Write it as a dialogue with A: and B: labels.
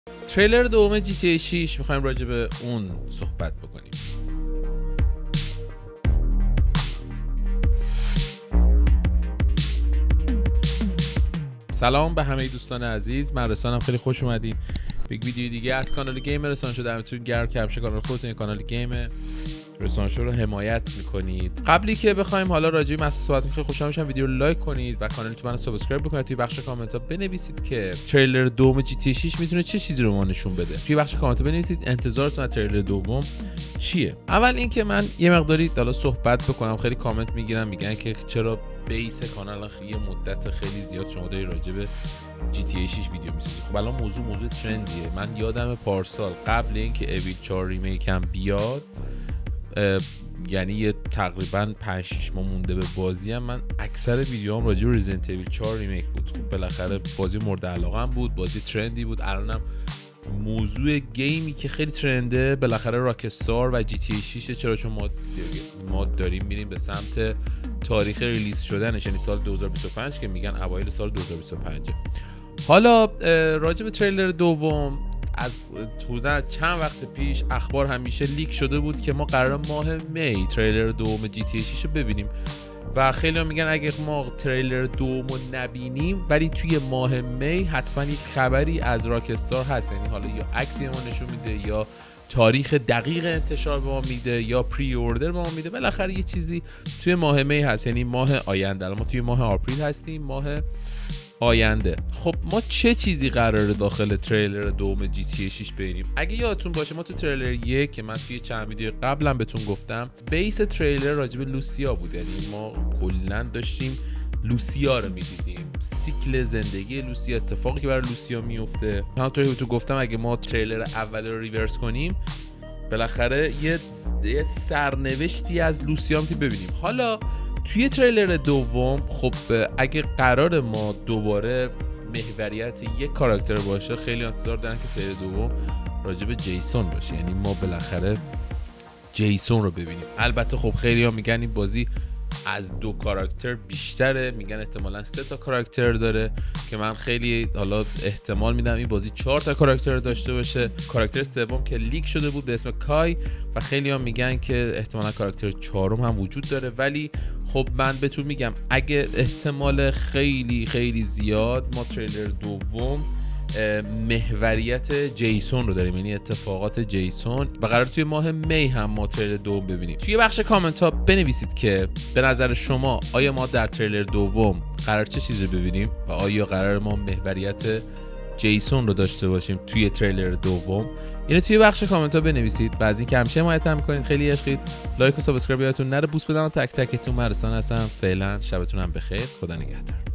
A: تریلر دوم GTA 6 میخوایم راجع به اون صحبت بکنیم. سلام به همه دوستان عزیز، من رسانم، خیلی خوش اومدین به یک ویدیو دیگه از کانال گیم رسان شو. دمتون گرم که همیشه کانال خودتون کانال گیم رسان شو رو حمایت میکنید. قبلی که بخوایم حالا راجع به مسئله صحبت کنیم، خیلی خوشحال میشم ویدیو رو لایک کنید و کانالتون رو سابسکرایب بکنید. توی بخش کامنت ها بنویسید که تریلر دوم GTA 6 میتونه چه چیزی رو ما نشون بده. توی بخش کامنت ها بنویسید انتظارتون از تریلر دوم چیه. اول اینکه من یه مقداری حالا صحبت بکنم، خیلی کامنت میگیرم میگن که چرا بیس کانال یه مدت خیلی زیاد شما داری راجع به GTA 6 ویدیو میسازی. خب الان موضوع ترندیه. من یادم پارسال قبل اینکه اویل 4 ریمیک هم بیاد، یعنی یه تقریبا 5-6 ماه مونده به بازی هم، من اکثر ویدیوام راجع به ریزیدنت اویل 4 ریمیک بود. خب بالاخره بازی مورد علاقه هم بود، بازی ترندی بود. الانم موضوع گیمی که خیلی ترنده بالاخره راکستار و GTA 6، چرا چون ما داریم میریم به سمت تاریخ ریلیز شدنش، یعنی سال 2025 که میگن اوایل سال 2025. حالا راجع به تریلر دوم، از حدود چند وقت پیش اخبار همیشه لیک شده بود که ما قرار ماه می تریلر دوم GTA 6 رو ببینیم و خیلی ها میگن اگه ما تریلر دوم رو نبینیم ولی توی ماه می حتما یک خبری از راکستار هست، یعنی حالا یا عکسی ما نشون میده یا تاریخ دقیق انتشار به ما میده یا پری اوردر به ما میده. بالاخره یه چیزی توی ماه می هست، یعنی ماه آینده. ما توی ماه آپریل هستیم، ماه آینده. خب ما چه چیزی قراره داخل تریلر دوم GTA 6 ببینیم؟ اگه یادتون باشه ما تو تریلر 1 که من توی چند ویدیو قبلا بهتون گفتم، بیس تریلر راجع به لوسیا بود، یعنی ما کلا داشتیم لوسیا رو میدیدیم، سیکل زندگی لوسیا، اتفاقی که برای لوسیا میفته. همونطوری که تو گفتم اگه ما تریلر اول رو ریورس کنیم بالاخره یه سرنوشتی از لوسیا میتونیم ببینیم. حالا توی تریلر دوم خب اگه قرار ما دوباره محوریت یک کاراکتر باشه، خیلی انتظار دارن که تریلر دوم راجع به جیسون باشه، یعنی ما بالاخره جیسون رو ببینیم. البته خب خیلی ها میگن این بازی از 2 کاراکتر بیشتره، میگن احتمالاً 3 تا کاراکتر داره که من خیلی حالا احتمال میدم این بازی 4 تا کاراکتر داشته باشه. کاراکتر سوم که لیک شده بود به اسم کای و خیلی ها میگن که احتمالاً کاراکتر 4 هم وجود داره، ولی خب من بهتون میگم اگه احتمال خیلی خیلی زیاد ما تریلر دوم محوریت جیسون رو داریم، یعنی اتفاقات جیسون، و قرار توی ماه می هم ما تریلر دوم ببینیم. توی بخش کامنت ها بنویسید که به نظر شما آیا ما در تریلر دوم قرار چه چیزی ببینیم و آیا قرار ما محوریت جیسون رو داشته باشیم توی تریلر دوم. اینو توی بخش کامنت ها بنویسید و از اینکه همیشه حمایت میکنید خیلی عشقید. لایک و سابسکرایب یادتون نره. بوس بدم تک تکتون. من رسان هستم. فعلا شبتون هم بخیر. خدا نگهدار.